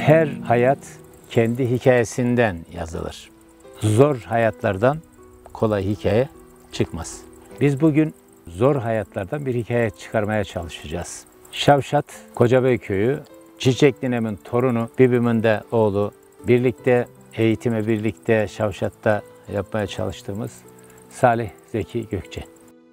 Her hayat kendi hikayesinden yazılır. Zor hayatlardan kolay hikaye çıkmaz. Biz bugün zor hayatlardan bir hikaye çıkarmaya çalışacağız. Şavşat, Kocabey Köyü, Çiçek ninemin torunu, bibimin de oğlu, birlikte eğitime birlikte Şavşat'ta yapmaya çalıştığımız Salih Zeki Gökçe.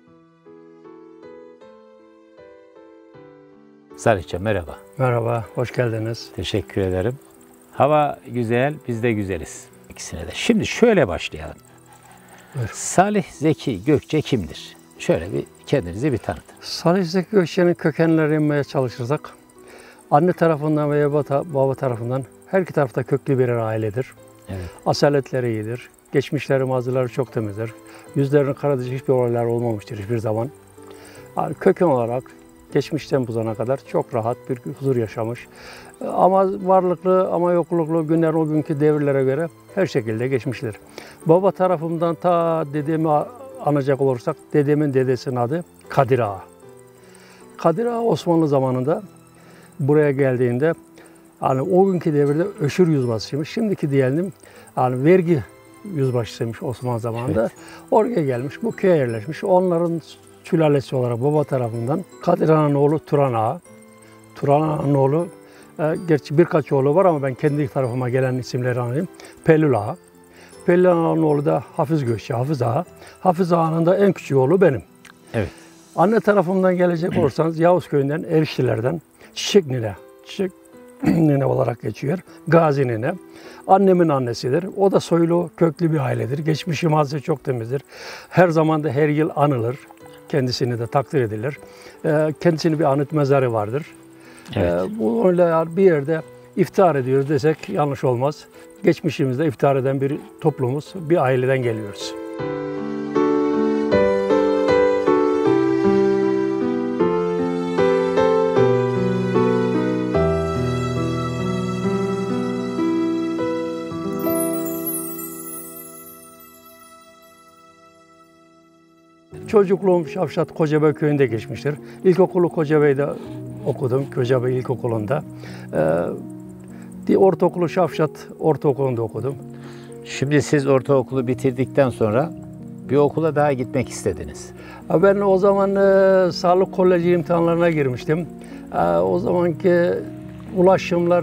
Salihciğim merhaba. Merhaba, hoş geldiniz. Teşekkür ederim. Hava güzel, biz de güzeliz. İkisine de. Şimdi şöyle başlayalım. Buyurun. Salih Zeki Gökçe kimdir? Şöyle bir kendinizi bir tanıtın. Salih Zeki Gökçe'nin kökenlerine inmeye çalışırsak, anne tarafından veya baba tarafından her iki tarafta köklü birer ailedir. Evet. Asaletleri iyidir. Geçmişleri, mazileri çok temizdir. Yüzlerinin kara dişi hiçbir olaylar olmamıştır hiçbir zaman. Yani köken olarak geçmişten bu zamana kadar çok rahat bir huzur yaşamış. Ama varlıklı ama yokluklu günler o günkü devirlere göre her şekilde geçmiştir. Baba tarafımdan ta dedemi anacak olursak dedemin dedesinin adı Kadir Ağa. Kadir Ağa Osmanlı zamanında buraya geldiğinde yani o günkü devirde öşür yüzbaşıymış. Şimdiki diyelim yani vergi yüzbaşısıymış Osmanlı zamanında. Evet. Oraya gelmiş, bu köye yerleşmiş. Onların sülalesi olarak baba tarafından Kadir Ağa'nın oğlu Turan Ağa. Turan Ağa'nın oğlu, gerçi birkaç oğlu var ama ben kendi tarafıma gelen isimleri anlayayım. Pelül Ağa. Pelül Ağa'nın oğlu da Hafız Gökçe, Hafız Ağa. Hafız Ağa'nın da en küçük oğlu benim. Evet. Anne tarafımdan gelecek olursanız Yavuz Köyü'nden, Erişlilerden Çiçek Nine. Çiçek Nine olarak geçiyor. Gazi Nine. Annemin annesidir. O da soylu, köklü bir ailedir. Geçmişi mazisi çok temizdir. Her zaman da her yıl anılır. Kendisini de takdir edilir. Kendisinin bir anıt mezarı vardır. Evet. Bu öyle bir yerde iftihar ediyoruz desek yanlış olmaz. Geçmişimizde iftihar eden bir toplumuz, bir aileden geliyoruz. Çocukluğum Şavşat Kocabey Köyü'nde geçmiştir. İlkokulu Kocabey'de okudum, Kocabey İlkokulu'nda. Ortaokulu Şavşat Ortaokulu'nda okudum. Şimdi siz ortaokulu bitirdikten sonra bir okula daha gitmek istediniz. Ben o zaman Sağlık Koleji imtihanlarına girmiştim. O zamanki ulaşımlar,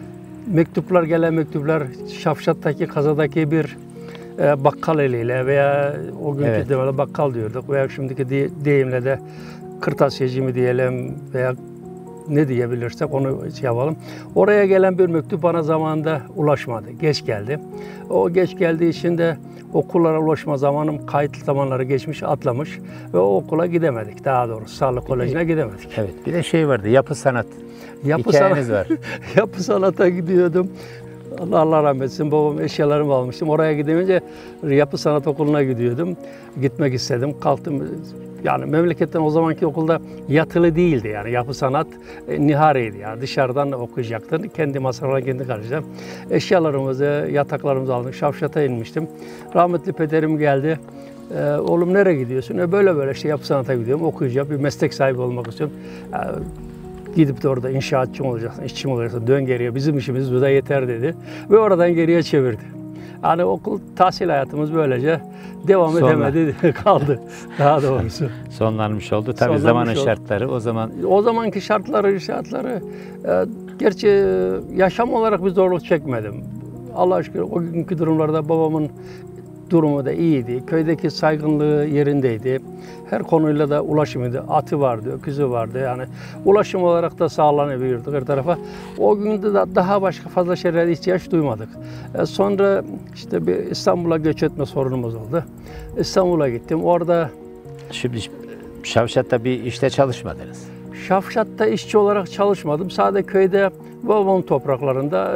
gelen mektuplar Şavşat'taki kazadaki bir bakkal eliyle veya o günkü evet. de bakkal diyorduk veya şimdiki deyimle de kırtasiyeci mi diyelim veya ne diyebilirsek onu yapalım. Oraya gelen bir mektup bana zamanında ulaşmadı. Geç geldi. O geç geldiği için de okullara ulaşma zamanım kayıtlı zamanları geçmiş, atlamış ve o okula gidemedik. Daha doğrusu Sağlık Koleji'ne gidemedik. Evet. Bir de şey vardı, yapı sanat hikayeniz var. Yapı sanata gidiyordum. Allah rahmet etsin, babam eşyalarımı almıştım. Oraya gidemeyince yapı sanat okuluna gidiyordum. Gitmek istedim, kalktım. Yani memleketten o zamanki okulda yatılı değildi yani yapı sanat nihariydi yani dışarıdan okuyacaktın. Kendi masraflarına kendi karşıladım. Eşyalarımızı, yataklarımızı aldık. Şavşat'a inmiştim. Rahmetli pederim geldi. Oğlum nereye gidiyorsun? Böyle işte yapı sanata gidiyorum, okuyacağım. Bir meslek sahibi olmak istiyorum. Gidip de orada inşaatçı mı olacaksın, işçi mi olacaksın, dön geriye, bizim işimiz bu da yeter dedi. Ve oradan geriye çevirdi. Yani okul, tahsil hayatımız böylece devam edemedi, kaldı daha doğrusu. Sonlanmış oldu. Tabii zamanın şartları o zaman. O zamanki şartları gerçi yaşam olarak bir zorluk çekmedim. Allah'a şükür o günkü durumlarda babamın durumu da iyiydi. Köydeki saygınlığı yerindeydi. Her konuyla da ulaşımıydı. Atı vardı, öküzü vardı. Yani ulaşım olarak da sağlanabiliyorduk her tarafa. O gün de daha başka fazla şeylere ihtiyaç duymadık. Sonra işte bir İstanbul'a göç etme sorunumuz oldu. İstanbul'a gittim. Orada... Şimdi Şavşat'ta bir işte çalışmadınız. Şavşat'ta işçi olarak çalışmadım. Sadece köyde babamın topraklarında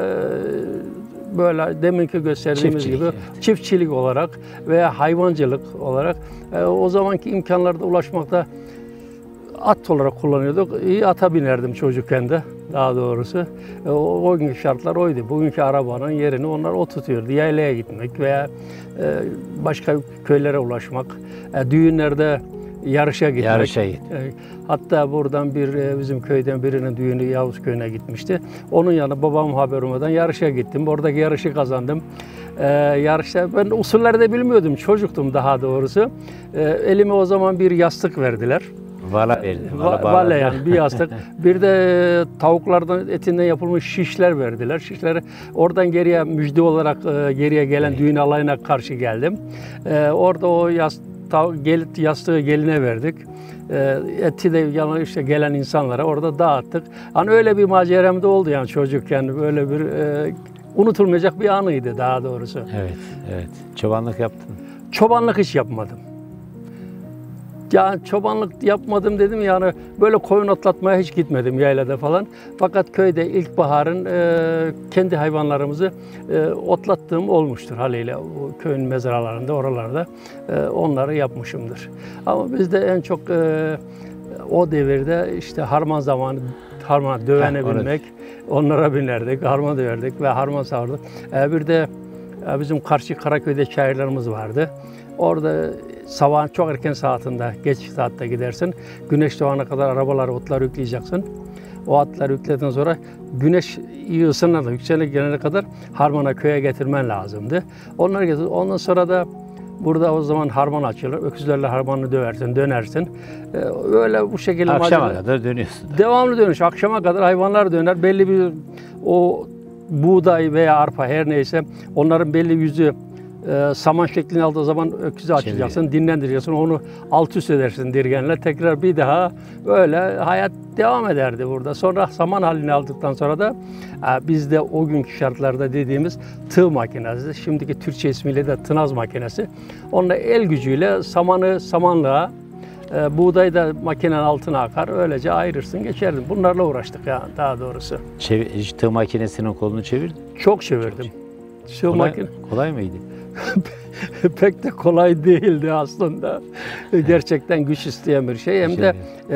böyle deminki gösterdiğimiz gibi çiftçilik olarak veya hayvancılık olarak o zamanki imkanlarda ulaşmakta at olarak kullanıyorduk. İyi ata binerdim çocukken de daha doğrusu. O günkü şartlar oydu. Bugünkü arabanın yerini onlar o tutuyordu. Yaylaya gitmek veya başka köylere ulaşmak, düğünlerde yarışa gitmek. Yarışa git. Hatta buradan bizim köyden birinin düğünü Yavuz köyüne gitmişti. Onun yanına babam haber olmadan yarışa gittim. Oradaki yarışı kazandım. Yarışta ben usulleri de bilmiyordum. Çocuktum daha doğrusu. Elime o zaman bir yastık verdiler. Vala verdi. Vale yani bir yastık. Bir de tavuklardan etinden yapılmış şişler verdiler. Şişleri oradan geriye müjde olarak geriye gelen düğün alayına karşı geldim. Orada o yastığı geline verdik. Eti de yanına işte gelen insanlara orada dağıttık. Hani öyle bir maceram da oldu yani çocukken böyle bir unutulmayacak bir anıydı daha doğrusu. Evet, evet. Çobanlık yaptın. Çobanlık hiç yapmadım. Yani çobanlık yapmadım dedim yani böyle koyun otlatmaya hiç gitmedim yaylada falan. Fakat köyde ilkbaharın kendi hayvanlarımızı otlattığım olmuştur haliyle. O köyün mezralarında, oralarda onları yapmışımdır. Ama bizde en çok o devirde işte harman zamanı, harman dövene binmek, onlara binerdik, harman döverdik ve harman sağırdık. Bir de bizim karşı Karaköy'de çayırlarımız vardı. Orada sabahın çok erken saatinde, geç saatte gidersin. Güneş doğana kadar arabaları, otları yükleyeceksin. O atları yükledikten sonra güneş iyi ısınana, yükselene gelene kadar harmana köye getirmen lazımdı. Onları getir. Ondan sonra da burada o zaman harman açılır. Öküzlerle harmanı döversin, dönersin. Öyle bu şekilde akşama kadar dönüyorsun. Devamlı dönüş. Akşama kadar hayvanlar döner. Belli bir o buğday veya arpa her neyse onların belli yüzü saman şeklini aldığı zaman öküzü açacaksın, dinlendireceksin, onu alt üst edersin dirgenle. Tekrar bir daha öyle hayat devam ederdi burada. Sonra saman halini aldıktan sonra da bizde o günkü şartlarda dediğimiz tığ makinesi, şimdiki Türkçe ismiyle de tınaz makinesi. Onunla el gücüyle samanı samanlığa, buğday da makinenin altına akar, öylece ayırırsın, geçerdin. Bunlarla uğraştık yani daha doğrusu. Hiç tığ makinesinin kolunu çevirdin? Çok çevirdim. Kolay mıydı? Pek de kolay değildi aslında. Gerçekten güç isteyen bir şey. Hem de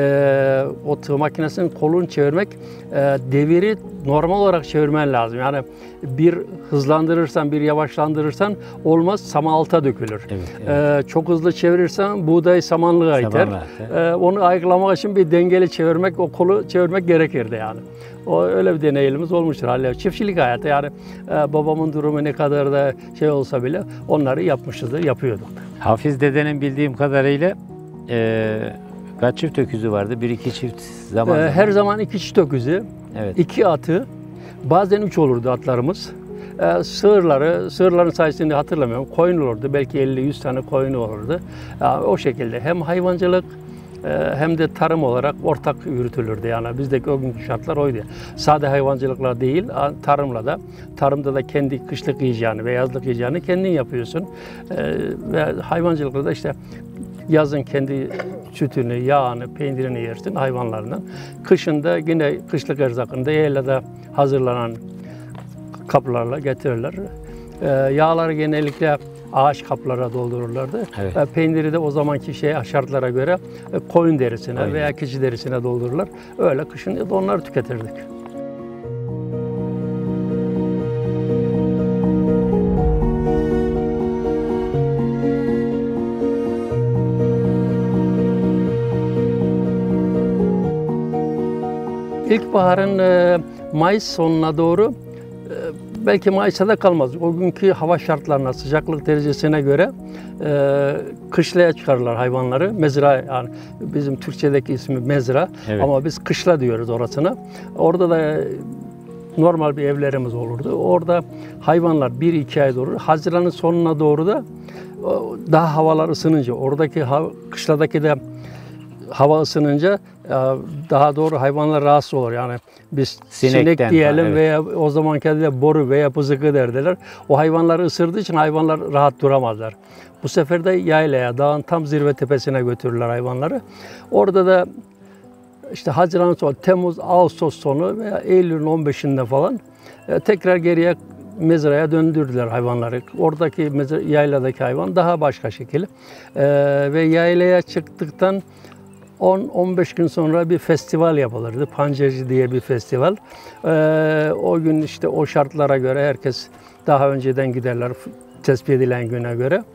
o tığ makinesinin kolunu çevirmek, deviri normal olarak çevirmen lazım. Yani bir hızlandırırsan, bir yavaşlandırırsan olmaz, saman alta dökülür. Evet, evet. Çok hızlı çevirirsen buğday samanlığa iter. Onu ayıklamak için bir dengeli çevirmek, o kolu çevirmek gerekirdi yani. O öyle bir deneyimimiz olmuştur. Çiftçilik hayatı yani babamın durumu ne kadar da şey olsa bile onları yapmışızdır, yapıyorduk. Hafiz dedenin bildiğim kadarıyla kaç çift öküzü vardı? Bir iki çift zaman. Her zaman iki çift öküzü, evet. 2 atı, bazen 3 olurdu atlarımız. Sığırların sayısını hatırlamıyorum. Koyun olurdu, belki 50-100 tane koyun olurdu. O şekilde hem hayvancılık hem de tarım olarak ortak yürütülürdü yani bizdeki o günkü şartlar oydu. Sade hayvancılıkla değil, tarımda da kendi kışlık yiyeceğini ve yazlık yiyeceğini kendin yapıyorsun. Ve hayvancılıkla da işte yazın kendi sütünü, yağını, peynirini yersin hayvanlarından. Kışında yine kışlık erzakını da yaylada hazırlanan kaplarla getirirler. Yağları genellikle ağaç kaplara doldururlardı. Evet. Peyniri de o zamanki şartlara göre koyun derisine veya keçi derisine doldururlar. Öyle kışın da onları tüketirdik. İlkbaharın Mayıs sonuna doğru belki Mayıs'a da kalmaz. O günkü hava şartlarına, sıcaklık derecesine göre kışlaya çıkarırlar hayvanları. Mezra, yani bizim Türkçedeki ismi mezra, evet. Ama biz kışla diyoruz orasına. Orada da normal bir evlerimiz olurdu. Orada hayvanlar 1-2 ay doğru. Haziran'ın sonuna doğru da daha havalar ısınınca, oradaki kışladaki de hava ısınınca daha doğru hayvanlar rahatsız olur. Yani biz sinek diyelim, evet. Veya o zamanki de boru veya pızıkı derdiler. O hayvanları ısırdığı için hayvanlar rahat duramazlar. Bu sefer de yaylaya, dağın tam zirve tepesine götürürler hayvanları. Orada da işte Haziran sonu, Temmuz, Ağustos sonu veya Eylül'ün 15'inde falan tekrar geriye mezraya döndürdüler hayvanları. Oradaki yayladaki hayvan daha başka şekil. Ve yaylaya çıktıktan 10-15 gün sonra bir festival yapılırdı. Pancerci diye bir festival. O gün işte o şartlara göre herkes daha önceden giderler tespit edilen güne göre.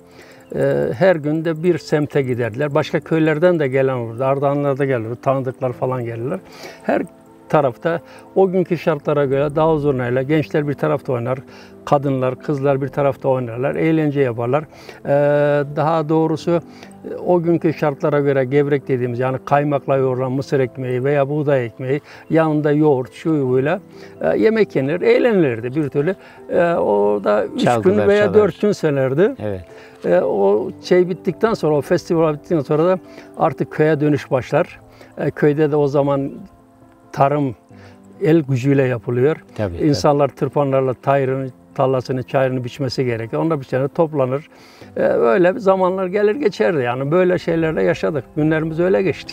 Her gün de bir semte giderdiler. Başka köylerden de gelen olurdu. Ardahanlar da gelirdi. Tanıdıklar falan gelirler. Her tarafta o günkü şartlara göre davul zurnayla gençler bir tarafta oynar. Kadınlar, kızlar bir tarafta oynarlar. Eğlence yaparlar. Daha doğrusu o günkü şartlara göre gevrek dediğimiz yani kaymakla yoğrulan mısır ekmeği veya buğday ekmeği yanında yoğurt şu böyle yemek yenir, eğlenilirdi bir türlü. Orada 3 gün veya 4 gün sönerdi. Evet. O şey bittikten sonra, o festival bittikten sonra da artık köye dönüş başlar. Köyde de o zaman tarım el gücüyle yapılıyor. Tabii, İnsanlar tırpanlarla tarlasını, çayırını biçmesi gerekiyor. Onlar biçene toplanır. Öyle zamanlar gelir geçerdi yani. Böyle şeylerle yaşadık. Günlerimiz öyle geçti.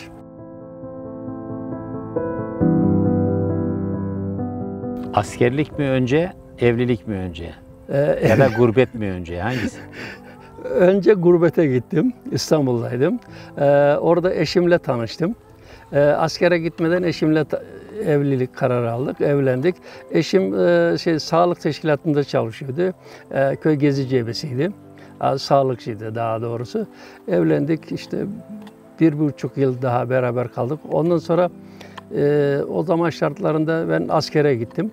Askerlik mi önce, evlilik mi önce? Ya da gurbet mi önce? Hangisi? Önce gurbete gittim. İstanbul'daydım. Orada eşimle tanıştım. Askere gitmeden eşimle evlilik kararı aldık, evlendik. Eşim sağlık teşkilatında çalışıyordu. Köy gezici ebesiydi. Sağlıkçıydı daha doğrusu. Evlendik işte 1,5 yıl daha beraber kaldık. Ondan sonra o zaman şartlarında ben askere gittim.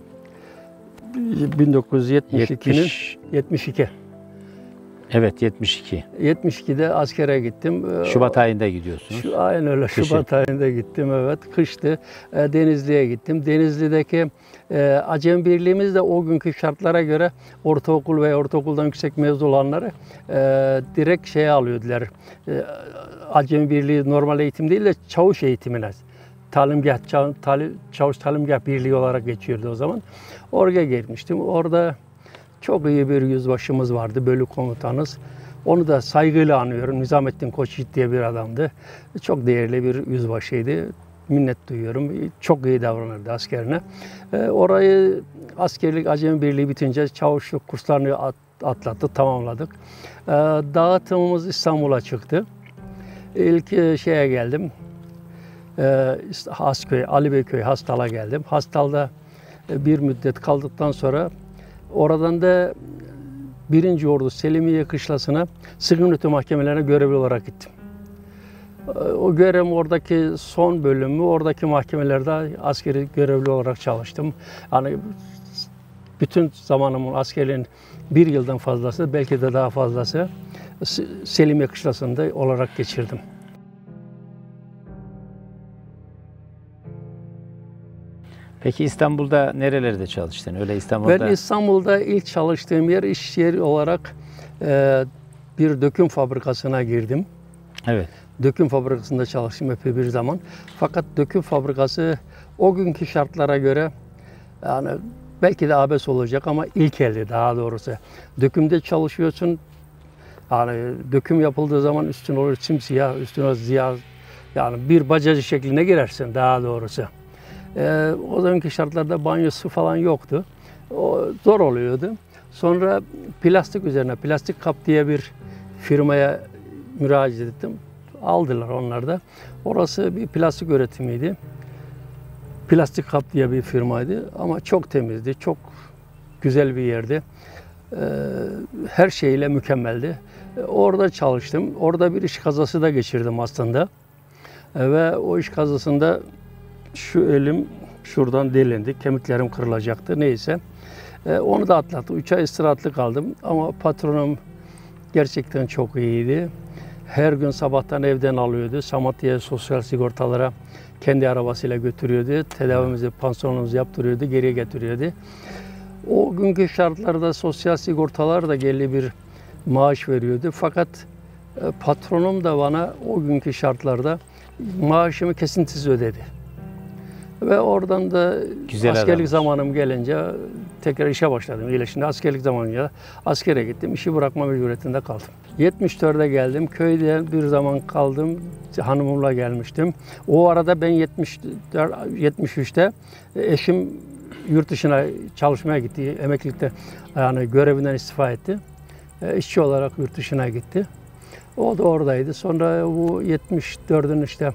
1972'nin 72. Evet, 72. 72'de askere gittim. Şubat ayında gidiyorsunuz. Aynen öyle. Kışın. Şubat ayında gittim, evet. Kıştı. Denizli'ye gittim. Denizli'deki Acem Birliğimiz de o günkü şartlara göre ortaokul veya ortaokuldan yüksek mezun olanları direkt şeye alıyordular. Acem Birliği normal eğitim değil de çavuş eğitimine. Çavuş Talimgah Birliği olarak geçiyordu o zaman. Oraya girmiştim. Orada çok iyi bir yüzbaşımız vardı, bölük komutanımız. Onu da saygıyla anıyorum. Nizamettin Koçyiğit diye bir adamdı. Çok değerli bir yüzbaşıydı. Minnet duyuyorum. Çok iyi davranırdı askerine. Orayı askerlik Acemi Birliği bitince çavuşluk kurslarını atlattık, tamamladık. Dağıtımımız İstanbul'a çıktı. İlk şeye geldim. Hasköy, Ali Beyköy, Hastal'a geldim. Hastal'da bir müddet kaldıktan sonra oradan da 1. Ordu Selimiye Kışlası'na sıkıntı öte mahkemelerine görevli olarak gittim. O görevim oradaki son bölümü, oradaki mahkemelerde askeri görevli olarak çalıştım. Yani bütün zamanımın askerliğin 1 yıldan fazlası, belki de daha fazlası Selimiye Kışlası'nda olarak geçirdim. Peki İstanbul'da nerelerde çalıştın? Öyle İstanbul'da... Ben İstanbul'da ilk çalıştığım yer iş yeri olarak bir döküm fabrikasına girdim. Evet. Döküm fabrikasında çalıştım epey bir zaman. Fakat döküm fabrikası o günkü şartlara göre yani belki de abes olacak ama ilkeldi daha doğrusu. Dökümde çalışıyorsun. Yani döküm yapıldığı zaman üstün olur simsiyah, üstüne ziya yani bir bacacı şekline girersin daha doğrusu. O zamanki şartlarda banyosu falan yoktu. O zor oluyordu. Sonra plastik üzerine, Plastik Kap diye bir firmaya müracaat ettim. Aldılar onlar da. Orası bir plastik üretimiydi. Plastik Kap diye bir firmaydı ama çok temizdi, çok güzel bir yerdi. Her şeyle mükemmeldi. Orada çalıştım. Orada bir iş kazası da geçirdim aslında. Ve o iş kazasında şu elim şuradan delindi, kemiklerim kırılacaktı neyse. Onu da atlattım. 3 ay istirahatlı kaldım ama patronum gerçekten çok iyiydi. Her gün sabahtan evden alıyordu. Samatya'ya sosyal sigortalara kendi arabasıyla götürüyordu. Tedavimizi, pansiyonumuzu yaptırıyordu, geriye getiriyordu. O günkü şartlarda sosyal sigortalar da belli bir maaş veriyordu. Fakat patronum da bana o günkü şartlarda maaşımı kesintisiz ödedi. Ve oradan da Güzel askerlik adammış. zamanım gelince tekrar işe başladım. İyileşince askerlik zamanıyla askere gittim. İşi bırakma mecburiyetinde kaldım. 74'e geldim. Köyde bir zaman kaldım. Hanımımla gelmiştim. O arada ben 73'te eşim yurt dışına çalışmaya gitti. Emeklilikte yani görevinden istifa etti. İşçi olarak yurt dışına gitti. O da oradaydı. Sonra bu 74'ün işte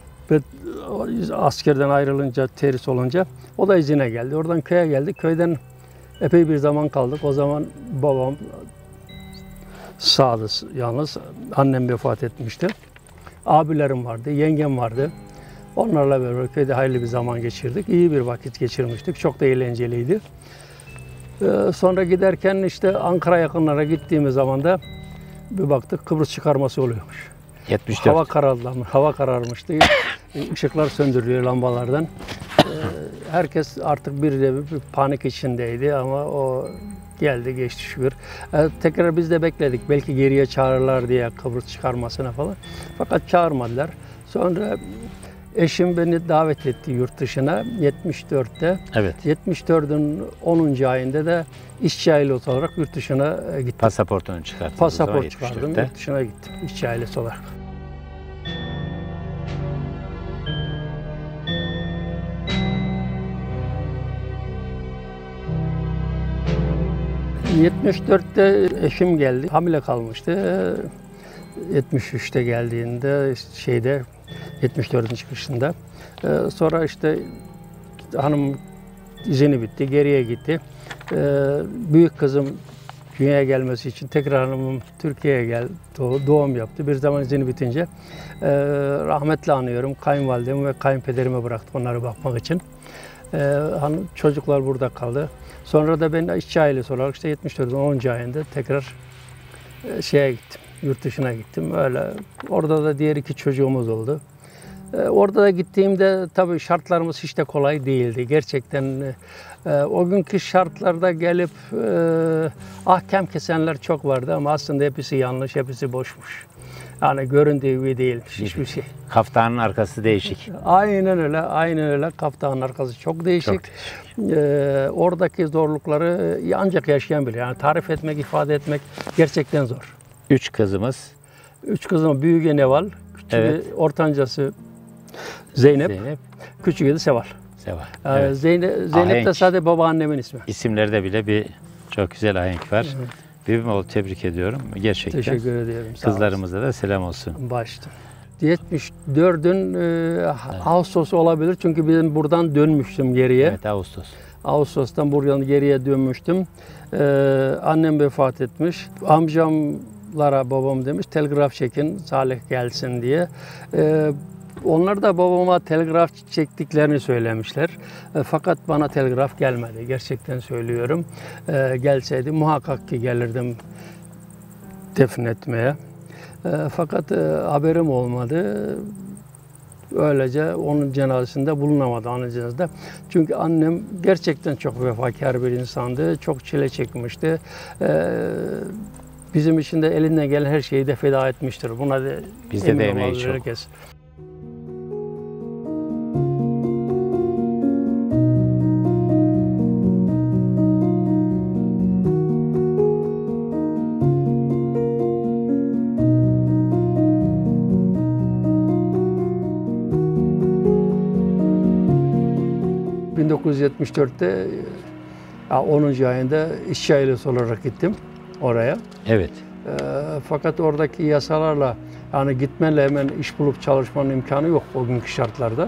askerden ayrılınca, terhis olunca o da izine geldi. Oradan köye geldik. Köyden epey bir zaman kaldık. O zaman babam sağdı yalnız. Annem vefat etmişti. Abilerim vardı, yengem vardı. Onlarla beraber köyde hayırlı bir zaman geçirdik. İyi bir vakit geçirmiştik. Çok da eğlenceliydi. Sonra giderken işte Ankara yakınlara gittiğimiz zaman da bir baktık Kıbrıs çıkarması oluyormuş. 74. Hava kararmıştı. Işıklar söndürülüyor lambalardan. Herkes artık bir panik içindeydi ama o geldi geçti şükür. Tekrar biz de bekledik. Belki geriye çağırırlar diye Kıbrıs çıkarmasına falan. Fakat çağırmadılar. Sonra eşim beni davet etti yurt dışına 74'te. Evet. 74'ün 10. ayında da işçi ailesi olarak yurt dışına gittim. Pasaportunu çıkarttınız. Pasaport çıkardım, yurt dışına gittim işçi ailesi olarak. ...74'te eşim geldi. Hamile kalmıştı. 73'te geldiğinde 74'ün çıkışında. Sonra işte hanım izini bitti, geriye gitti. Büyük kızım dünyaya gelmesi için tekrar hanımım Türkiye'ye geldi, doğum yaptı. Bir zaman izini bitince rahmetli anıyorum. Kayınvalidemi ve kayınpederime bıraktım onlara bakmak için. Çocuklar burada kaldı. Sonra da ben işçi ailesi olarak işte 74'ün 10. ayında tekrar gittim. Yurt dışına gittim. Öyle. Orada da diğer 2 çocuğumuz oldu. Orada da gittiğimde tabii şartlarımız hiç de kolay değildi. Gerçekten o günkü şartlarda gelip ahkam kesenler çok vardı ama aslında hepsi yanlış, hepsi boşmuş. Yani göründüğü gibi değilmiş hiçbir şey. Kaftanın arkası değişik. Aynen öyle, aynen öyle. Kaftanın arkası çok değişik. Çok değişik. Oradaki zorlukları ancak yaşayan bilir. Yani tarif etmek, ifade etmek gerçekten zor. 3 kızımız. 3 kızım, büyüğü Neval, küçüğü, Evet. Ortancası Zeynep, küçüğü de Seval. Seval. Evet. Zeynep de sadece babaannemin ismi. İsimlerde bile bir çok güzel ahenk var. Bibimoğlu tebrik ediyorum. Gerçekten. Teşekkür ediyorum. Kızlarımıza da selam olsun. Başta. 74'ün Ağustos olabilir çünkü ben buradan dönmüştüm geriye. Evet, Ağustos. Ağustos'tan buradan geriye dönmüştüm. Annem vefat etmiş. Amcamlara babam demiş telgraf çekin Salih gelsin diye. Onlar da babama telgraf çektiklerini söylemişler. Fakat bana telgraf gelmedi. Gerçekten söylüyorum. Gelseydi muhakkak ki gelirdim defnetmeye. Fakat haberim olmadı. Öylece onun cenazesinde bulunamadı, anı cenazesinde. Çünkü annem gerçekten çok vefakar bir insandı. Çok çile çekmişti. Bizim için de elinden gelen her şeyi de feda etmiştir. Buna da Bizde de emin emeği olmaz çok. herkes. ...1974'te 10. ayında işçi ailesi olarak gittim oraya. Evet. Fakat oradaki yasalarla yani gitmenle hemen iş bulup çalışmanın imkanı yok o günkü şartlarda.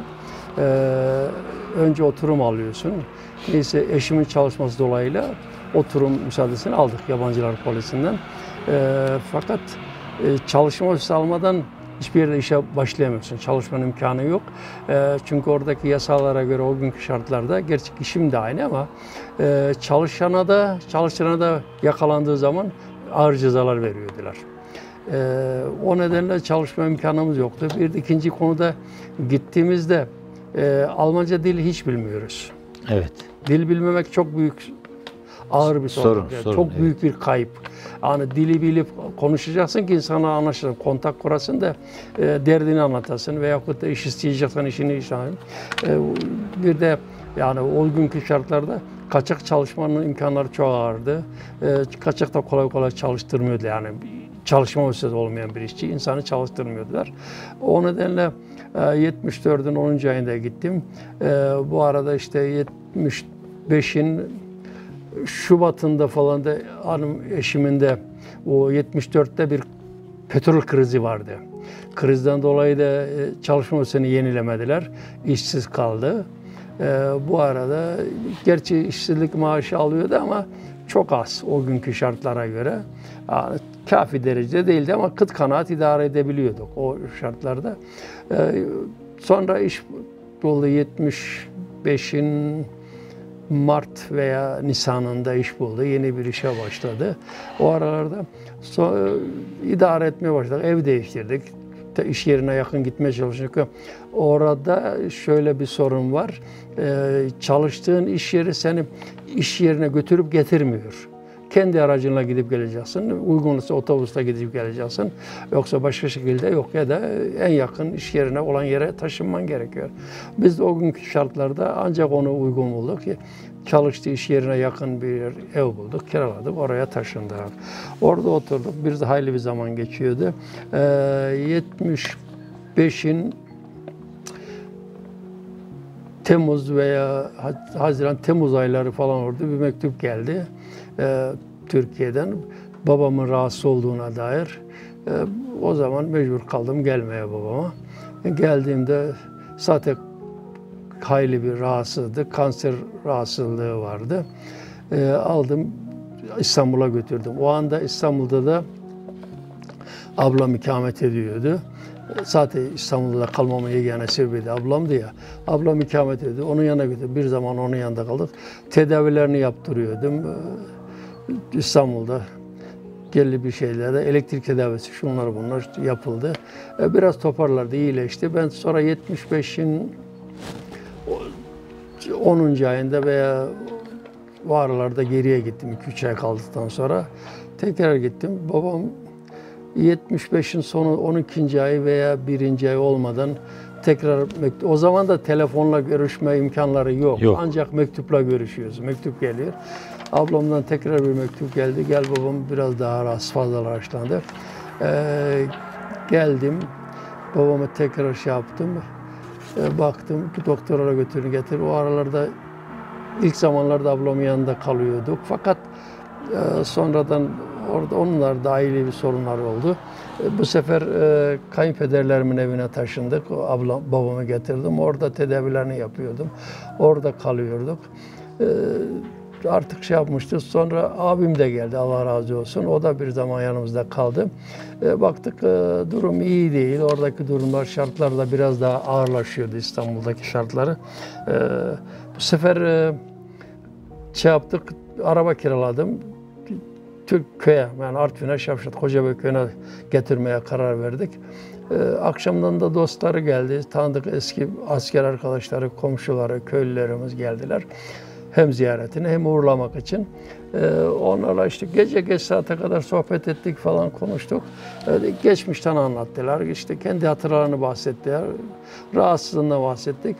Önce oturum alıyorsun. Neyse eşimin çalışması dolayısıyla oturum müsaadesini aldık yabancılar polisinden. Fakat çalışma vizesi almadan hiçbir yerde işe başlayamıyorsun. Çalışmanın imkanı yok. Çünkü oradaki yasalara göre o günkü şartlarda, gerçi işim de aynı ama çalışana da yakalandığı zaman ağır cezalar veriyordular. O nedenle çalışma imkanımız yoktu. Bir de ikinci konuda gittiğimizde Almanca dili hiç bilmiyoruz. Evet. Dil bilmemek çok büyük, ağır bir sorun. Çok büyük bir kayıp. Yani dili bilip konuşacaksın ki insana anlaşılsın, kontak kurasın da derdini anlatasın veyahut da iş isteyeceksen işini işleyin. Bir de yani o günkü şartlarda kaçak çalışmanın imkanları çok ağırdı. Kaçak da kolay kolay çalıştırmıyordu yani. Çalışma vizesi olmayan bir işçi insanı çalıştırmıyordular. O nedenle 74'ün 10. ayında gittim. Bu arada işte 75'in Şubat'ında falan da hanım eşimin de o 74'te bir petrol krizi vardı. Krizden dolayı da çalışma vizesini yenilemediler. İşsiz kaldı. Bu arada gerçi işsizlik maaşı alıyordu ama çok az o günkü şartlara göre. Yani kafi derecede değildi ama kıt kanaat idare edebiliyorduk o şartlarda. Sonra iş oldu 75'in Mart veya Nisan'ında iş buldu. Yeni bir işe başladı. O aralarda idare etmeye başladık. Ev değiştirdik. İş yerine yakın gitmeye çalıştık. Orada şöyle bir sorun var. Çalıştığın iş yeri seni iş yerine götürüp getirmiyor. Kendi aracınla gidip geleceksin. Uygunsa otobüste gidip geleceksin. Yoksa başka şekilde yok ya da en yakın iş yerine olan yere taşınman gerekiyor. Biz de o günkü şartlarda ancak onu uygun bulduk ki çalıştığı iş yerine yakın bir ev bulduk, kiraladık, oraya taşındık. Orada oturduk. Bir de hayli bir zaman geçiyordu. 75'in Temmuz veya Haziran-Temmuz ayları falan orada bir mektup geldi. Türkiye'den babamın rahatsız olduğuna dair. O zaman mecbur kaldım gelmeye babama. Geldiğimde zaten hayli bir rahatsızlık, kanser rahatsızlığı vardı. Aldım İstanbul'a götürdüm. O anda İstanbul'da da ablam ikamet ediyordu. Zaten İstanbul'da kalmamın yegane sebebi de ablamdı ya. Ablam ikamet ediyordu. Onun yanına götürdüm. Bir zaman onun yanında kaldık. Tedavilerini yaptırıyordum. İstanbul'da belli bir şeylerde elektrik tedavisi şunlar bunlar yapıldı. Biraz toparladı, iyileşti. Ben sonra 75'in 10. ayında veya o aralarda geriye gittim 2-3 ay kaldıktan sonra. Tekrar gittim. Babam 75'in sonu 12. ay veya 1. ay olmadan tekrar o zaman da telefonla görüşme imkanları yok. Ancak mektupla görüşüyoruz. Mektup geliyor. Ablamdan tekrar bir mektup geldi. Gel babam biraz daha rahatsız, fazlalaşlandı. Geldim. Babamı tekrar yaptım. Baktım ki doktora götürün getir. O aralarda ilk zamanlarda ablamın yanında kalıyorduk. Fakat sonradan orada onlar da aile bir sorunlar oldu. Bu sefer kayınpederlerimin evine taşındık. Babamı getirdim. Orada tedavilerini yapıyordum. Orada kalıyorduk. Artık yapmıştı. Sonra abim de geldi. Allah razı olsun. O da bir zaman yanımızda kaldı. Baktık durum iyi değil. Oradaki durumlar, şartlar da biraz daha ağırlaşıyordu İstanbul'daki şartları. Bu sefer yaptık. Araba kiraladım. Türk köye, yani Artvin'e, Şavşat, Kocaeli köyüne getirmeye karar verdik. Akşamdan da dostları geldi. Tanıdık eski asker arkadaşları, komşuları, köylülerimiz geldiler. Hem ziyaretine hem uğurlamak için. Onlarla işte gece geç saate kadar sohbet ettik falan, konuştuk. Geçmişten anlattılar. İşte kendi hatıralarını bahsettiler. Rahatsızlığından bahsettik.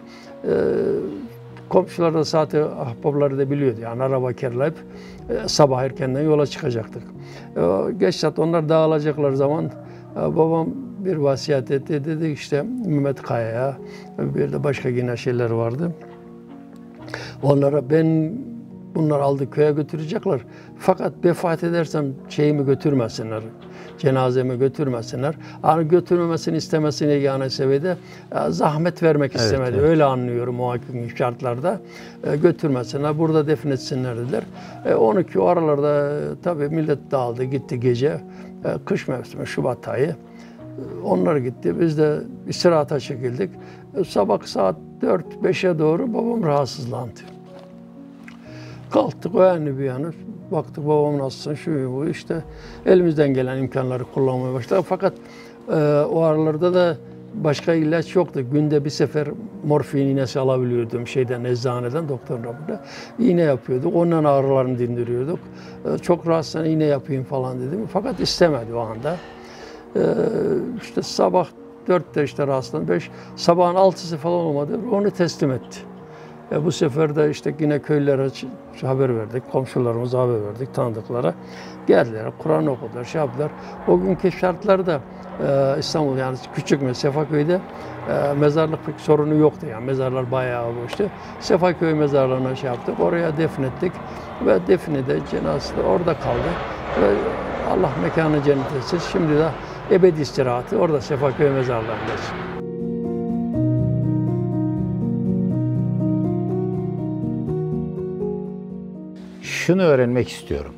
Komşular da zaten ahbapları da biliyordu. Yani araba kiralayıp sabah erkenden yola çıkacaktık. Geç saat onlar dağılacaklar zaman babam bir vasiyet etti. Dedi işte Mehmet Kaya'ya, bir de başka yine şeyler vardı. Onlara bunlar aldı köye götürecekler. Fakat vefat edersem şeyimi götürmesinler. Cenazemi götürmesinler. Yani götürmemesini istemesine yani sebebi zahmet vermek istemedi. Evet, evet. Öyle anlıyorum o hakim şartlarda. Götürmesinler, burada defnetsinler dediler. 12 o aralarda tabii millet dağıldı, gitti gece. Kış mevsimi, Şubat ayı. Onlar gitti. Biz de istirahata çekildik. Sabah saat 4-5'e doğru babam rahatsızlandı. Kalktık o yani bir yana. Baktık babam nasılsın, şu bu işte elimizden gelen imkanları kullanmaya başladık. Fakat o aralarda da başka ilaç yoktu. Günde bir sefer morfin iğnesi alabiliyordum eczaneden, doktorun rapında. İğne yapıyorduk. Ondan ağrılarını dindiriyorduk. Çok rahatsızsan iğne yapayım falan dedim. Fakat istemedi o anda. İşte sabah 4'te işte rahatsızlandı. Sabahın 6'sı falan olmadı. Onu teslim etti. Bu sefer de işte yine köylülere haber verdik, komşularımıza haber verdik, tanıdıklara. Geldiler, Kur'an okudular, yaptılar. O günkü şartlarda İstanbul, yani küçük Sefaköy'de mezarlık pek sorunu yoktu. Yani mezarlar bayağı boştu. Sefaköy mezarlığına yaptık, oraya defnettik ve defnede cenazesi de orada kaldı. Ve Allah mekanı cennet etsin. Şimdi de ebedi istirahatı orada Sefaköy mezarlığındayız. şunu öğrenmek istiyorum.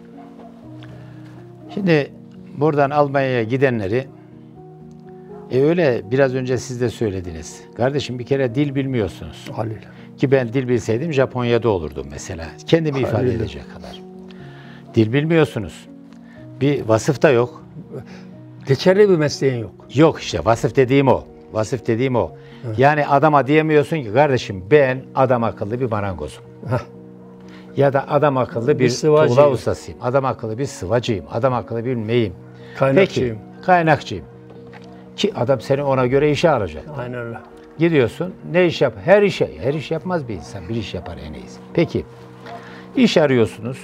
Şimdi buradan Almanya'ya gidenleri öyle biraz önce siz de söylediniz. Kardeşim bir kere dil bilmiyorsunuz. Haliyle. Ki ben dil bilseydim Japonya'da olurdum mesela. Kendimi ifade Haliyle. edecek kadar. Dil bilmiyorsunuz. Bir vasıf da yok. Geçerli bir mesleğin yok. Yok işte vasıf dediğim o. Vasıf dediğim o. Yani adama diyemiyorsun ki kardeşim ben adam akıllı bir marangozum. Heh. Ya da adam akıllı bir sıvacıyım. tuğla ustasıyım. Adam akıllı bir sıvacıyım. Adam akıllı bir meyim. Kaynakçıyım. Peki, kaynakçıyım. Ki adam seni ona göre işe alacak. Aynen öyle. Gidiyorsun, ne iş yap? Her iş yapmaz bir insan. Bir iş yapar en iyisi. Peki, iş arıyorsunuz.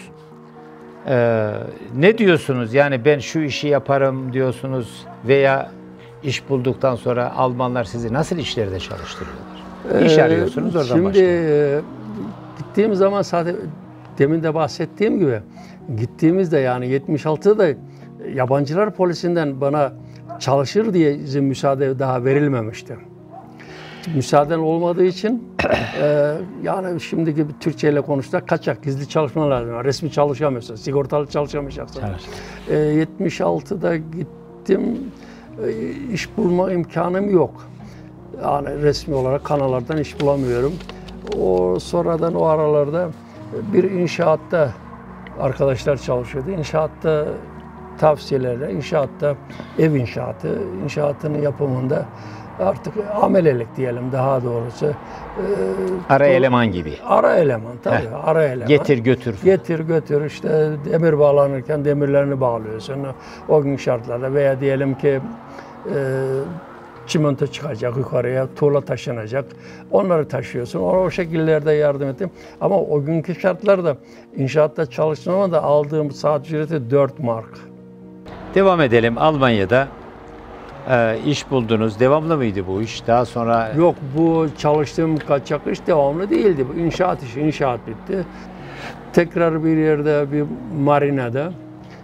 Ne diyorsunuz? Yani ben şu işi yaparım diyorsunuz veya iş bulduktan sonra Almanlar sizi nasıl işlerde çalıştırıyorlar? İş arıyorsunuz, oradan Şimdi başlayın. gittiğim zaman zaten demin de bahsettiğim gibi gittiğimizde yani 76'da yabancılar polisinden bana çalışır diye izin müsaade daha verilmemişti. Müsaaden olmadığı için yani şimdiki bir Türkçe ile konuşsak kaçak, gizli çalışman lazım. Yani resmi çalışamıyorsun, sigortalı çalışamayacaksın. 76'da gittim, iş bulma imkanım yok. Yani resmi olarak kanallardan iş bulamıyorum. O sonradan o aralarda bir inşaatta arkadaşlar çalışıyordu. İnşaatta tavsiyelerle, inşaatta ev inşaatının yapımında artık amelelik diyelim daha doğrusu. Ara eleman gibi. Ara eleman tabii. Ara eleman. Getir götür. Getir götür işte demir bağlanırken demirlerini bağlıyorsun. O gün şartlarda veya diyelim ki çimento çıkacak yukarıya, tuğla taşınacak. Onları taşıyorsun. O şekillerde yardım ettim. Ama o günkü şartlarda inşaatta çalıştığım zaman da aldığım saat ücreti 4 mark. Devam edelim. Almanya'da iş buldunuz. Devamlı mıydı bu iş? Daha sonra Yok, bu çalıştığım kaçak iş devamlı değildi. Bu inşaat işi, inşaat bitti. Tekrar bir yerde, bir marinada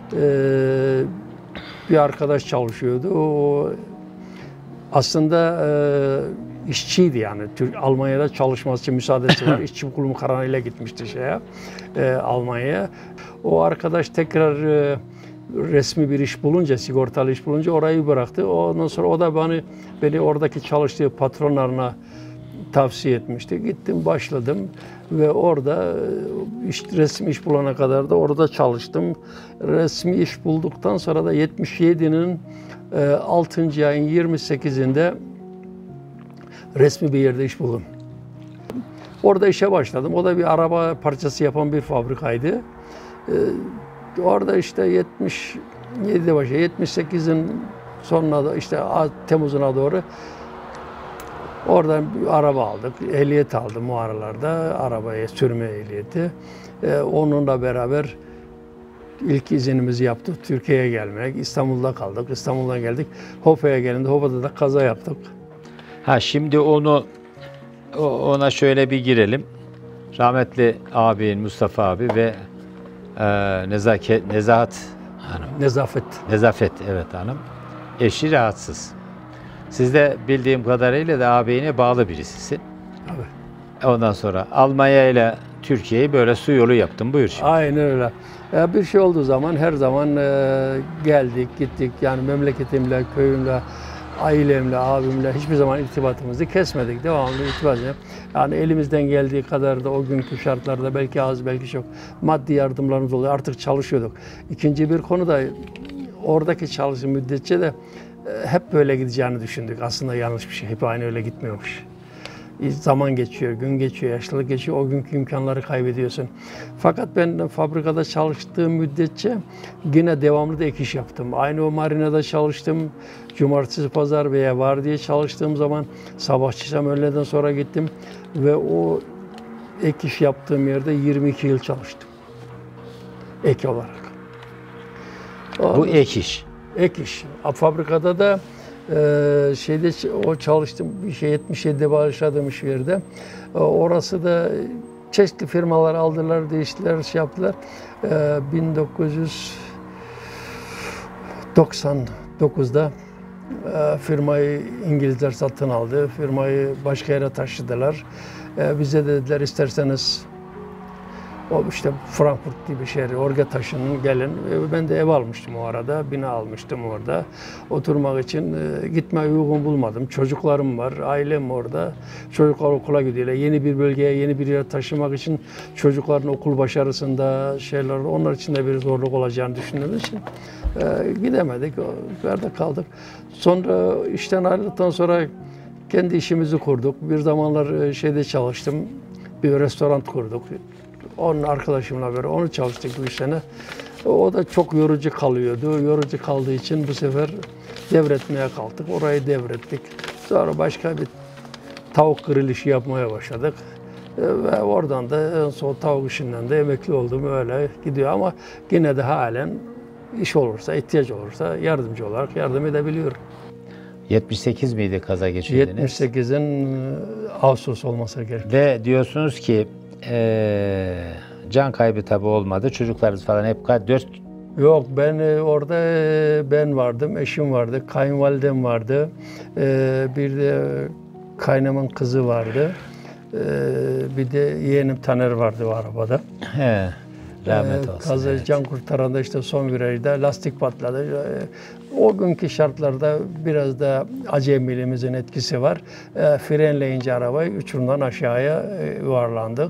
bir arkadaş çalışıyordu. O aslında işçiydi yani. Almanya'da çalışması için müsaadesi var. İşçi kurumu kararıyla gitmişti Almanya'ya. O arkadaş tekrar resmi bir iş bulunca, sigortalı iş bulunca orayı bıraktı. Ondan sonra o da beni oradaki çalıştığı patronlarına tavsiye etmişti. Gittim, başladım ve orada resmi iş bulana kadar da orada çalıştım. Resmi iş bulduktan sonra da 77'nin 6. ayın 28'inde resmi bir yerde iş buldum. Orada işe başladım. O da bir araba parçası yapan bir fabrikaydı. Orada işte 77'de başladı. 78'in sonuna da işte Temmuz'una doğru oradan bir araba aldık. Ehliyet aldım o aralarda. Arabaya sürme ehliyeti. Onunla beraber ilk izinimizi yaptık. Türkiye'ye gelmek. İstanbul'da kaldık. İstanbul'dan geldik. Hopa'ya gelince Hopa'da da kaza yaptık. Şimdi ona şöyle bir girelim. Rahmetli abin Mustafa abi ve Nezahat Hanım. Nezafet evet hanım. Eşi rahatsız. Siz de bildiğim kadarıyla da ağabeyine bağlı birisisin. Tabii. Ondan sonra Almanya ile Türkiye'yi böyle su yolu yaptım. Buyur şimdi. Aynen öyle. Bir şey olduğu zaman her zaman geldik, gittik. Yani memleketimle, köyümle, ailemle, abimle hiçbir zaman irtibatımızı kesmedik. Devamlı irtibat ediyoruz. Yani elimizden geldiği kadar da o günkü şartlarda belki az, belki çok maddi yardımlarımız oluyor. Artık çalışıyorduk. İkinci bir konu da oradaki çalışma müddetçe de hep böyle gideceğini düşündük. Aslında yanlış bir şey. Hep aynı öyle gitmiyormuş. Zaman geçiyor, gün geçiyor, yaşlılık geçiyor. O günkü imkanları kaybediyorsun. Fakat ben fabrikada çalıştığım müddetçe yine devamlı da ek iş yaptım. Aynı o marinada çalıştım. Cumartesi, pazar veya vardiya çalıştığım zaman sabahçıysam öğleden sonra gittim. Ve o ek iş yaptığım yerde 22 yıl çalıştım. Ek olarak. Bu ek iş. Ek iş. Fabrikada da o çalıştım bir 77'de başladığım iş yerde. Orası da çeşitli firmalar aldılar, değiştiler, yaptılar. 1999'da firmayı İngilizler satın aldı. Firmayı başka yere taşıdılar. Bize dediler isterseniz O işte Frankfurt gibi şehri, oraya taşının gelin. Ben de ev almıştım o arada, bina almıştım orada. Oturmak için gitmeyi uygun bulmadım. Çocuklarım var, ailem orada. Çocuklar okula gidiyorlar. Yeni bir bölgeye, yeni bir yere taşımak için çocukların okul başarısında şeyler, onlar için de bir zorluk olacağını düşündüğümüz için gidemedik. Orada kaldık. Sonra işten ayrıldıktan sonra kendi işimizi kurduk. Bir zamanlar şeyde çalıştım. Bir restoran kurduk. Onun arkadaşımla beraber onu çalıştık 3 sene. O da çok yorucu kalıyordu. Yorucu kaldığı için bu sefer devretmeye kalktık. Orayı devrettik. Sonra başka bir tavuk grill işi yapmaya başladık. Ve oradan da en son tavuk işinden de emekli oldum. Öyle gidiyor ama yine de halen iş olursa, ihtiyaç olursa yardımcı olarak yardım edebiliyorum. 78 miydi kaza geçirdiniz? 78'in Ağustos olması gerekiyor. Ve diyorsunuz ki can kaybı tabii olmadı. Çocuklarınız falan hep 4. Yok, ben orada ben vardım, eşim vardı, kayınvalidem vardı, bir de kaynamın kızı vardı, bir de yeğenim Taner vardı o arabada. He, rahmet olsun. Kaza Evet. can kurtaranda işte son virajda lastik patladı. O günkü şartlarda biraz da acemiliğimizin etkisi var. Frenleyince arabayı uçurumdan aşağıya yuvarlandık.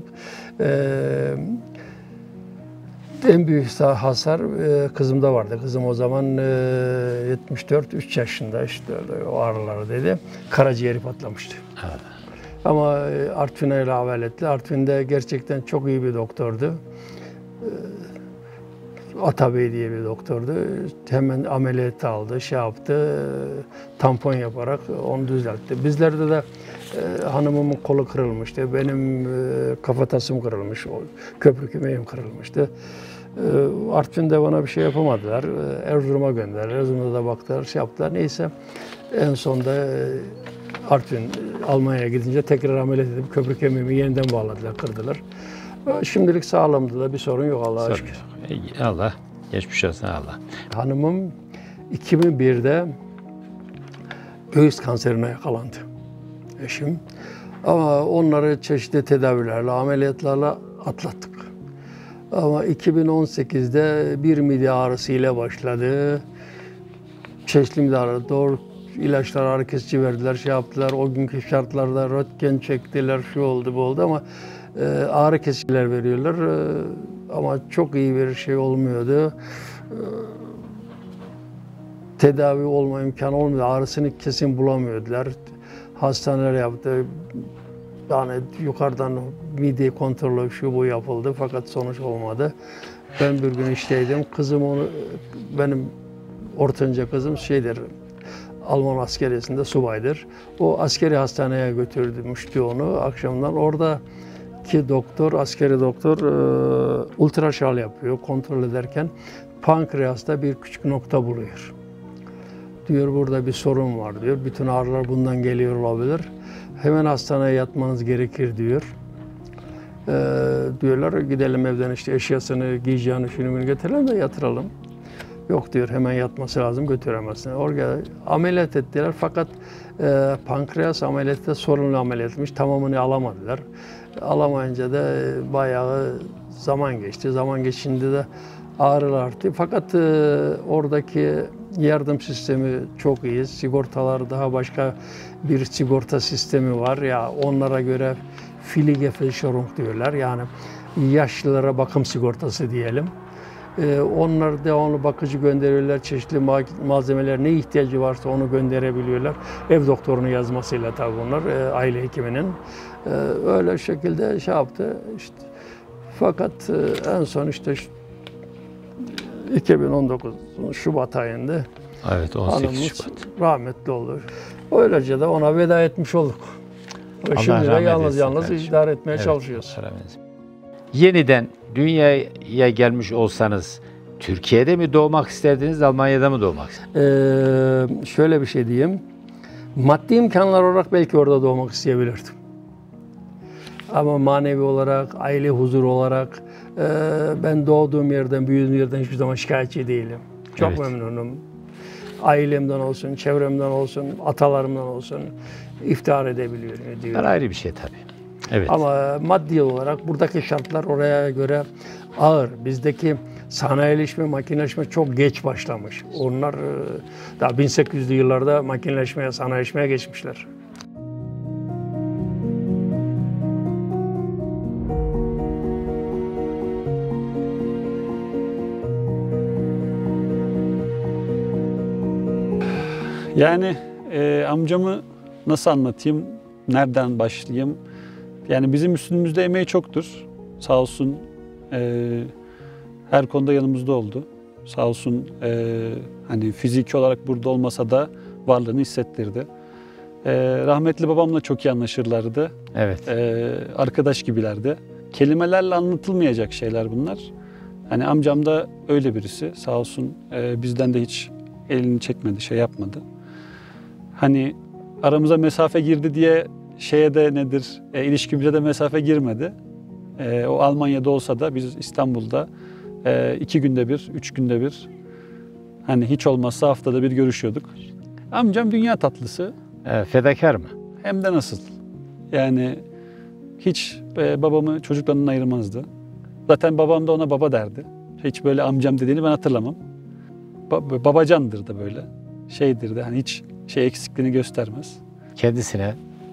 En büyük hasar kızımda vardı. Kızım o zaman 74, 3 yaşında işte o aralardaydı. Karaciğeri patlamıştı. Evet. Ama Artvin'e ile ameliyatlı. Artvin'de gerçekten çok iyi bir doktordu. Atabey diye bir doktordu. Hemen ameliyat aldı, şey yaptı, tampon yaparak onu düzeltti. Bizlerde de hanımımın kolu kırılmıştı, benim kafatasım kırılmış, köprü kümeğim kırılmıştı. Artvin'de bana bir şey yapamadılar. Erzurum'a gönderdiler. Erzurum'da da baktılar, şey yaptılar. Neyse en sonunda Artvin, Almanya'ya gidince tekrar ameliyat edip köprü kemiğimi yeniden bağladılar, kırdılar. Şimdilik sağlamdı da bir sorun yok Allah'a şükür. Allah, geçmiş olsun Allah. Hanımım 2001'de göğüs kanserine yakalandı, eşim. Ama onları çeşitli tedavilerle, ameliyatlarla atlattık. Ama 2018'de bir mide ağrısı ile başladı. Çeşitli mide ağrısı, doğru ilaçlar, ağrı kesici verdiler, şey yaptılar. O günkü şartlarda röntgen çektiler, şu oldu, bu oldu ama ağrı kesiciler veriyorlar. Ama çok iyi bir şey olmuyordu. Tedavi olma imkanı olmuyordu. Ağrısını kesin bulamıyordular. Hastaneler yaptı. Yani yukarıdan mide kontrolü şu bu yapıldı fakat sonuç olmadı. Ben bir gün işteydim. Kızım benim ortanca kızım şeydir, Alman askeriyesinde subaydır. O askeri hastaneye götürmüştü onu akşamdan. Oradaki doktor, askeri doktor ultraşal yapıyor kontrol ederken pankreasta bir küçük nokta buluyor. Diyor burada bir sorun var diyor. Bütün ağrılar bundan geliyor olabilir. Hemen hastaneye yatmanız gerekir diyor. Diyorlar gidelim evden işte eşyasını, giyeceğini, şunu bunu getirelim de yatıralım. Yok diyor hemen yatması lazım, götüremezsin. Oraya ameliyat ettiler fakat pankreas ameliyatı sorunlu ameliyatmış. Tamamını alamadılar. Alamayınca da bayağı zaman geçti. Zaman geçince de ağrılar arttı. Fakat oradaki yardım sistemi çok iyi. Sigortalar daha başka bir sigorta sistemi var. Ya onlara göre Pflegeversicherung diyorlar. Yani yaşlılara bakım sigortası diyelim. Onlar devamlı bakıcı gönderiyorlar. Çeşitli malzemeler ne ihtiyacı varsa onu gönderebiliyorlar. Ev doktorunun yazmasıyla tabii bunlar, aile hekiminin. Öyle şekilde şey yaptı. İşte. Fakat en son işte 2019 Şubat ayında Evet, 18 hanımımız Şubat. rahmetli oldu. Öylece de ona veda etmiş olduk. Allah Şimdi de rahmet yalnız etsin kardeşim. idare etmeye Evet, çalışıyoruz. Allah rahmet etsin. Yeniden dünyaya gelmiş olsanız Türkiye'de mi doğmak isterdiniz, Almanya'da mı doğmak isterdiniz? Şöyle bir şey diyeyim. Maddi imkanlar olarak belki orada doğmak isteyebilirdim. Ama manevi olarak, aile huzuru olarak ben doğduğum yerden, büyüdüğüm yerden hiçbir zaman şikayetçi değilim. Çok Evet. memnunum. Ailemden olsun, çevremden olsun, atalarımdan olsun iftihar edebiliyorum. Bunlar ayrı bir şey tabii. Evet. Ama maddi olarak buradaki şartlar oraya göre ağır. Bizdeki sanayileşme, makineleşme çok geç başlamış. Onlar daha 1800'lü yıllarda makineleşmeye, sanayileşmeye geçmişler. Yani amcamı nasıl anlatayım, nereden başlayayım? Yani bizim üstümüzde emeği çoktur. Sağ olsun her konuda yanımızda oldu. Sağ olsun hani fiziki olarak burada olmasa da varlığını hissettirdi. Rahmetli babamla çok iyi anlaşırlardı. Evet. Arkadaş gibilerdi. Kelimelerle anlatılmayacak şeyler bunlar. Hani amcam da öyle birisi. Sağ olsun bizden de hiç elini çekmedi, şey yapmadı. Hani aramıza mesafe girdi diye şeye de nedir, ilişkimize de mesafe girmedi. O Almanya'da olsa da biz İstanbul'da 2 günde bir, 3 günde bir, hani hiç olmazsa haftada bir görüşüyorduk. Amcam dünya tatlısı. Fedakar mı? Hem de nasıl. Yani hiç babamı çocuklarından ayırmazdı. Zaten babam da ona baba derdi. Hiç böyle amcam dediğini ben hatırlamam. Babacandır da böyle. Şeydir de hani hiç şey eksikliğini göstermez. Kendisine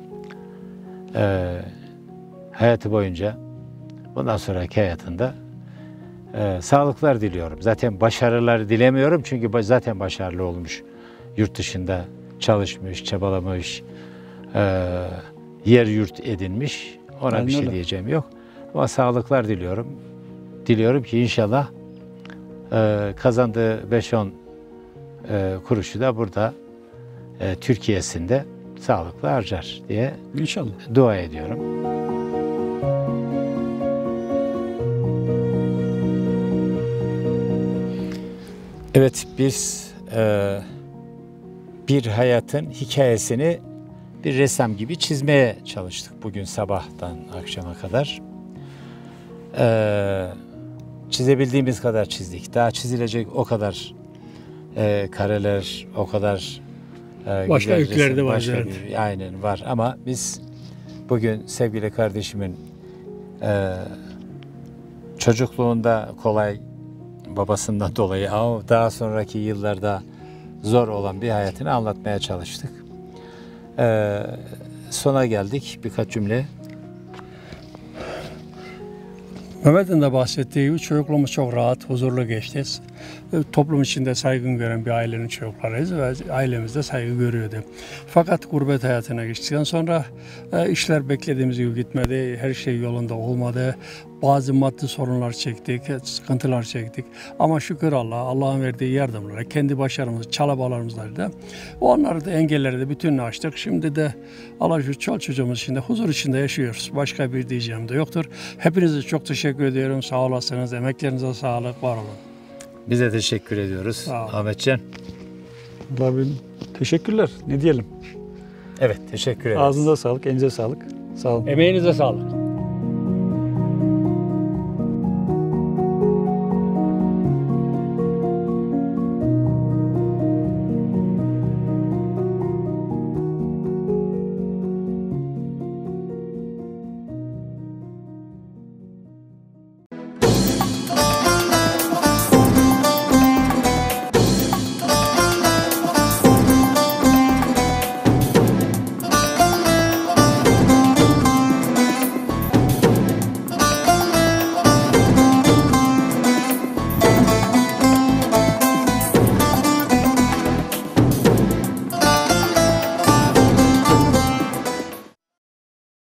hayatı boyunca, bundan sonraki hayatında sağlıklar diliyorum. Zaten başarılar dilemiyorum çünkü zaten başarılı olmuş. Yurt dışında çalışmış, çabalamış, yer yurt edinmiş. Ona Aynen bir şey öyle. diyeceğim yok. Ama sağlıklar diliyorum. Diliyorum ki inşallah kazandığı 5-10 kuruşu da burada Türkiye'sinde sağlıklı harcar diye İnşallah. dua ediyorum. Evet, biz bir hayatın hikayesini bir ressam gibi çizmeye çalıştık bugün sabahtan akşama kadar. Çizebildiğimiz kadar çizdik. Daha çizilecek o kadar kareler, o kadar Başka güzel öyküler de resim, var, başka evet. aynen var ama biz bugün sevgili kardeşimin çocukluğunda kolay, babasından dolayı ama daha sonraki yıllarda zor olan bir hayatını anlatmaya çalıştık. Sona geldik. Birkaç cümle. Mehmet'in de bahsettiği gibi çocukluğumuz çok rahat, huzurlu geçti. Toplum içinde saygın gören bir ailenin çocuklarıyız ve ailemiz de saygı görüyordu. Fakat gurbet hayatına geçtikten sonra işler beklediğimiz gibi gitmedi, her şey yolunda olmadı. Bazı maddi sorunlar çektik, sıkıntılar çektik. Ama şükür Allah'ın verdiği yardımlara, kendi başarımız, çabalarımızla da onları da engelleri de bütününü açtık. Şimdi de Allah şu çol çocuğumuz içinde, huzur içinde yaşıyoruz. Başka bir diyeceğim de yoktur. Hepinize çok teşekkür ediyorum. Sağ olasınız. Emeklerinize sağlık, var olun. Bize teşekkür ediyoruz. Sağ ol. Ahmetcan. Vallahi teşekkürler. Ne diyelim? Evet, teşekkür ederiz. Ağzınıza sağlık, elinize sağlık. Sağ olun. Emeğinize sağlık.